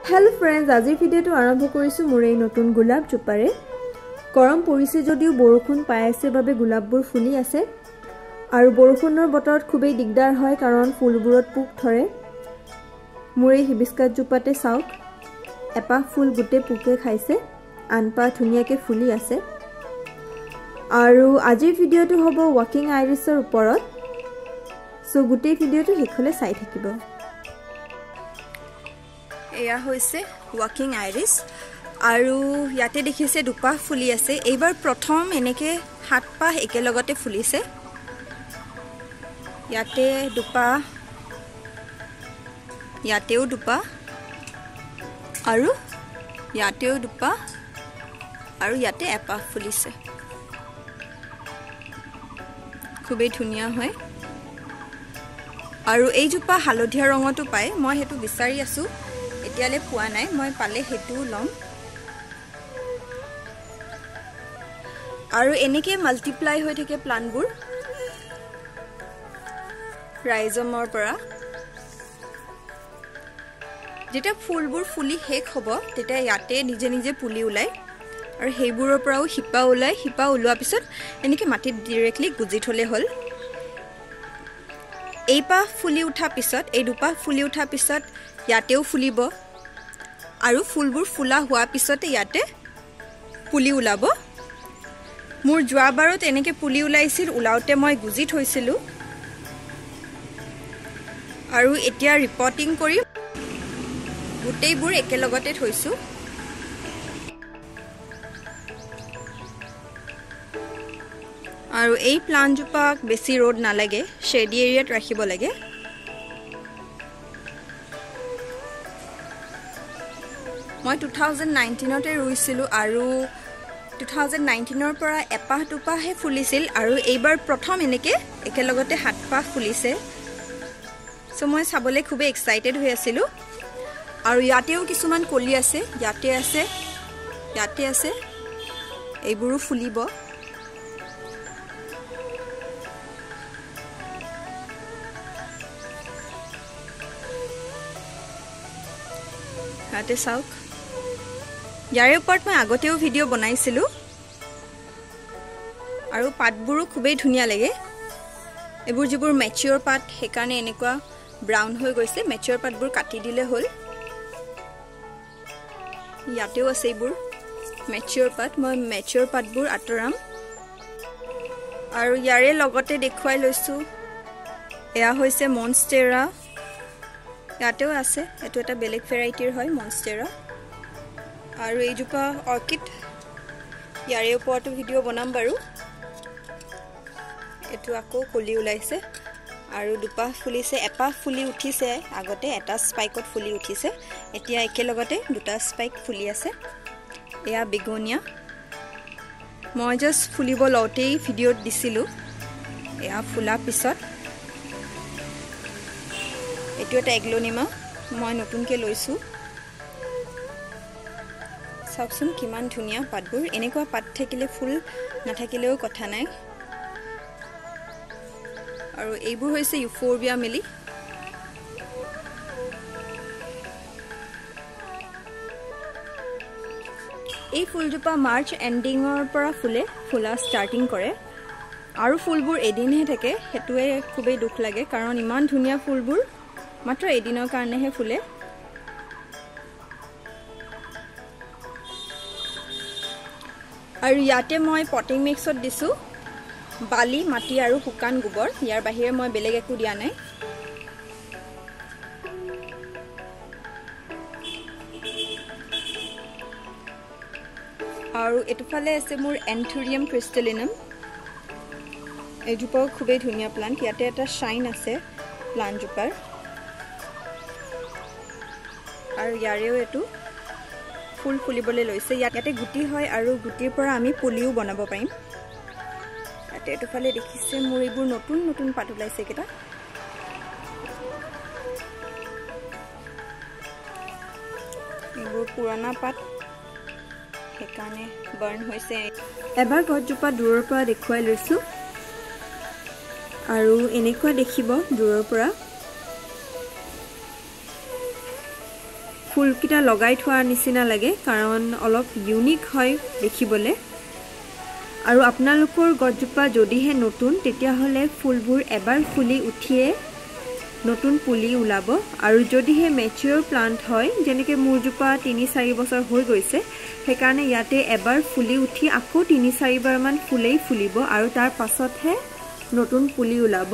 Hello friends, आज ভিডিওটো আৰম্ভ কৰিছো মোৰ এই নতুন গোলাপ জোপাৰে। গৰম পৰিছে যদিও বৰষুণ পাই আছে বাবে গোলাপবোৰ ফুলি আছে আৰু বৰষুণৰ বতৰত খুবেই দিগদাৰ হয় কাৰণ ফুলবোৰত পোক ধৰে। মোৰ এই হিবিস্কাছ জোপাতে চাওক, এপাহ ফুল গুটে পোকে খাইছে, আনপাহ ধুনীয়াকৈ ফুলি আছে। আৰু আজিৰ ভিডিওটো হ'ব ৱাকিং আইৰিছৰ ওপৰত, সো গোটেই ভিডিওটো হেকলে চাই থাকিব। এয়া হৈছে ৱাকিং আইৰিছ আৰু ইয়াতে দেখিছে দুপাহ ফুলি আছে। এইবাৰ প্ৰথম এনেকে 7 পাহ একেলগতে ফুলিছে। ইয়াতে দুপাহ, ইয়াতেও দুপাহ আৰু ইয়াতেও দুপাহ আৰু ইয়াতে এপাহ ফুলিছে। খুবেই ধুনীয়া হয় আৰু এই জোপা হালধীয়া ৰঙতো পায়। মই হেতু বিচাৰি আছো, এতিয়ালে পোৱা নাই। মই পালে হেতু লম। আৰু এনেকে মাল্টিপ্লাই হৈ থাকে প্লান্টবোৰ ৰাইজমৰ পৰা। যেতিয়া ফুলবোৰ ফুলি শেষ হ'ব তেতিয়া ইয়াতে নিজে নিজে পুলি ওলাই আৰু সেইবোৰৰ পৰাও শিপা ওলাই। শিপা ওলোৱাৰ পিছত এনেকে মাটিত ডাইৰেক্টলি গুজি থলে হ'ল। এই পাহ ফুলি উঠাৰ পিছত, এই দুপাহ ফুলি উঠাৰ পিছত ইয়াতেও ফুলিব আৰু ফুলবোৰ ফুলা হোৱাৰ পিছতে ইয়াতে পুলি ওলাব। মোৰ যোৱাবাৰত এনেকে পুলি ওলাইছিল, ওলাওতে মই গুজি থৈছিলো আৰু এতিয়া ৰিপৰ্টিং কৰি গোটেইবোৰ একেলগতে থৈছো। আৰু এই প্লান্টজোপাক বেছি ৰ'দ নালাগে, শ্বেডি এৰিয়াত ৰাখিব লাগে। মই 2019তে ৰুইছিলো আৰু 2019ৰ পৰা এপাহ দুপাহে ফুলিছিল আৰু এইবাৰ প্ৰথম এনেকে একেলগতে 7 পাহ ফুলিছে। সো মই চাবলৈ খুব এক্সাইটেড হৈ আছিলো। আৰু ইয়াতেও কিছুমান কলি আছে, ইয়াতে আছে, ইয়াতে আছে, এইবোৰো ফুলিব। ইয়াতে চাওক, ইয়াৰে ওপৰত মই আগতেও ভিডিঅ' বনাইছিলো আৰু পাতবোৰো খুবেই ধুনীয়া লাগে। এইবোৰ যিবোৰ মেচিয়ৰ পাত, সেইকাৰণে এনেকুৱা ব্ৰাউন হৈ গৈছে। মেচিয়ৰ পাতবোৰ কাটি দিলে হ'ল। ইয়াতেও আছে এইবোৰ মেচিয়ৰ পাত, মই মেচিয়ৰ পাতবোৰ আঁতৰাম। আৰু ইয়াৰে লগতে দেখুৱাই লৈছো, এয়া হৈছে মনষ্টেৰা। ইয়াতেও আছে, এইটো এটা বেলেগ ভেৰাইটিৰ হয় মনষ্টেৰা। আৰু এইজোপা অৰ্কিড, ইয়াৰে ওপৰতো ভিডিঅ' বনাম বাৰু। এইটো আকৌ কলি ওলাইছে আৰু দুপাহ ফুলিছে, এপাহ ফুলি উঠিছে। আগতে এটা স্পাইকত ফুলি উঠিছে, এতিয়া একেলগতে দুটা স্পাইক ফুলি আছে। এয়া বেগনিয়া, মই জাষ্ট ফুলিব লওঁতেই ভিডিঅ'ত দিছিলোঁ। এয়া ফুলাৰ পিছত এইটো এটা এগ্লনিমা, মই নতুনকৈ লৈছোঁ। চাওকচোন কিমান ধুনীয়া পাতবোৰ। এনেকুৱা পাত থাকিলে ফুল নাথাকিলেও কথা নাই। আৰু এইবোৰ হৈছে ইউফোৰবিয়া মিলি। এই ফুলজোপা মাৰ্চ এণ্ডিঙৰ পৰা ফুলা ষ্টাৰ্টিং কৰে আৰু ফুলবোৰ এদিনহে থাকে। সেইটোৱে খুবেই দুখ লাগে কাৰণ ইমান ধুনীয়া ফুলবোৰ মাত্ৰ এদিনৰ কাৰণেহে ফুলে। আৰু ইয়াতে মই পটিং মিক্সত দিছোঁ বালি, মাটি আৰু শুকান গোবৰ। ইয়াৰ বাহিৰে মই বেলেগ একো দিয়া নাই। আৰু এটোফালে আছে মোৰ এন্থুৰিয়াম ক্ৰিষ্টেলিনাম। এইজোপাও খুবেই ধুনীয়া প্লান্ট। ইয়াতে এটা শ্বাইন আছে প্লান্টজোপাৰ আৰু ইয়াৰেও এইটো ফুল ফুলিবলৈ লৈছে। ইয়াতে গুটি হয় আৰু গুটিৰ পৰা আমি পুলিও বনাব পাৰিম। ইয়াতে এটোফালে দেখিছে মোৰ এইবোৰ নতুন নতুন পাত ওলাইছে কেইটা। এইবোৰ পুৰণা পাত, সেইকাৰণে বাৰ্ণ হৈছে। এবাৰ গছজোপা দূৰৰ পৰা দেখুৱাই লৈছোঁ আৰু এনেকুৱা দেখিব দূৰৰ পৰা। ফুলকিটা লগাই থোৱা নিচিনা লাগে কাৰণ অলপ ইউনিক হয় দেখিবলৈ আৰু আপোনালোকৰ গছজোপা যদিহে নতুন তেতিয়া হলে ফুলবোৰ এবাৰ ফুলি উঠিয়ে নতুন পুলি ওলাব আৰু যদিহে মেচিউৰ প্লান্ট হয় যেনেকৈ মোৰজোপা 3-4 বছৰ হৈ গৈছে সেইকাৰণে ইয়াতে এবাৰ ফুলি উঠি আকৌ 3-4 বাৰ মান ফুলেই ফুলিব আৰু তাৰ পাছতহে নতুন পুলি ওলাব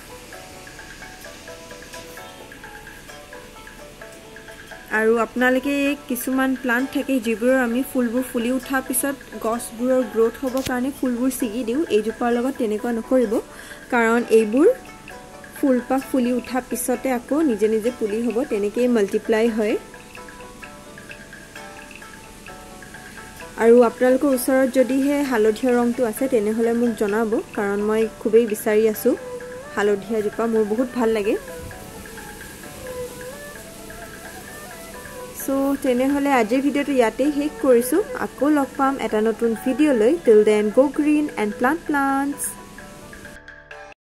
আৰু আপোনালোকে কিছুমান প্লান্ট থাকে যিবোৰ আমি ফুলবোৰ ফুলি উঠা পিছত গছবোৰৰ গ্ৰোথ হ'ব কাৰণে ফুলবোৰ ছিগি দিও এইজোপাৰ লগত তেনেকুৱা নকৰিব কাৰণ এইবোৰ ফুলপাহ ফুলি উঠা পিছতে আকৌ নিজে নিজে পুলি হ'ব তেনেকৈ মাল্টিপ্লাই হয় আৰু আপোনালোকৰ ওচৰত যদিহে হালধীয়া ৰংটো আছে তেনেহলে মোক জনাব কাৰণ মই খুবেই বিচাৰি আছো হালধীয়া জোপা মোৰ বহুত ভাল লাগে সো তেনেহলে আজিৰ ভিডিওটো ইয়াতে শেষ কৰিছো আকৌ লগ পাম এটা নতুন ভিডিও লৈ till then go green and plant plants